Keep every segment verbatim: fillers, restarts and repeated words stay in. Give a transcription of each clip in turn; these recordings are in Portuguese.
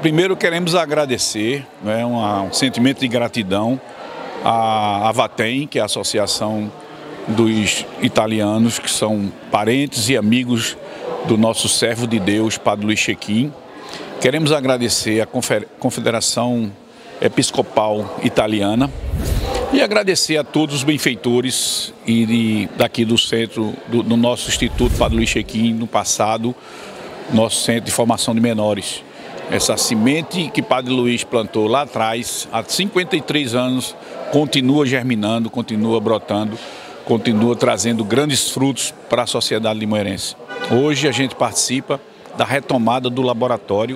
Primeiro queremos agradecer, né, um, um sentimento de gratidão à Avatem, que é a Associação dos Italianos, que são parentes e amigos do nosso servo de Deus, Padre Luiz Cecchin. Queremos agradecer à Confederação Episcopal Italiana e agradecer a todos os benfeitores e de, daqui do centro, do, do nosso Instituto Padre Luiz Cecchin, no passado, nosso Centro de Formação de Menores. Essa semente que Padre Luiz plantou lá atrás, há cinquenta e três anos, continua germinando, continua brotando, continua trazendo grandes frutos para a sociedade limoeirense. Hoje a gente participa da retomada do laboratório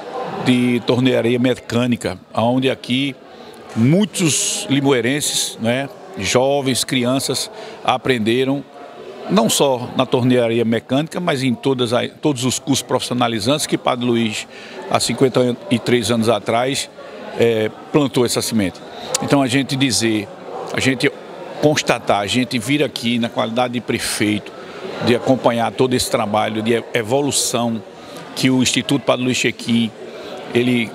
de tornearia mecânica, onde aqui muitos limoeirenses, né, jovens, crianças, aprenderam não só na tornearia mecânica, mas em todas, todos os cursos profissionalizantes que Padre Luiz, há cinquenta e três anos atrás, é, plantou essa semente. Então a gente dizer, a gente constatar, a gente vir aqui na qualidade de prefeito, de acompanhar todo esse trabalho de evolução que o Instituto Padre Luiz Cecchin, ele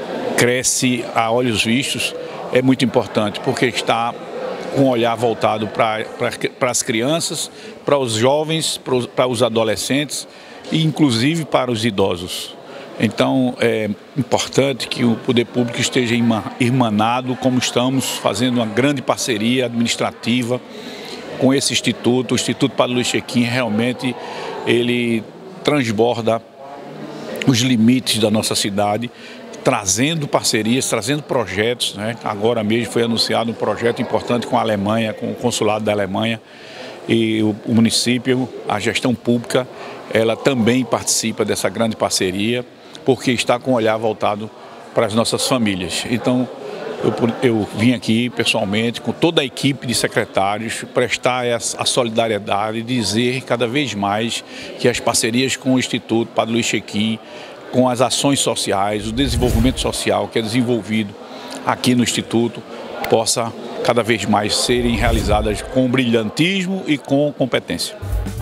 cresce a olhos vistos, é muito importante, porque está com um olhar voltado para para as crianças, para os jovens, para os, para os adolescentes e inclusive para os idosos. Então é importante que o poder público esteja irmanado, como estamos fazendo uma grande parceria administrativa com esse instituto. O Instituto Padre Luiz Cecchin realmente ele transborda os limites da nossa cidade, trazendo parcerias, trazendo projetos, né? Agora mesmo foi anunciado um projeto importante com a Alemanha, com o consulado da Alemanha, e o, o município, a gestão pública, ela também participa dessa grande parceria, porque está com o olhar voltado para as nossas famílias. Então, eu, eu vim aqui pessoalmente, com toda a equipe de secretários, prestar a solidariedade e dizer cada vez mais que as parcerias com o Instituto Padre Luiz Cecchin, com as ações sociais, o desenvolvimento social que é desenvolvido aqui no Instituto, possa cada vez mais serem realizadas com brilhantismo e com competência.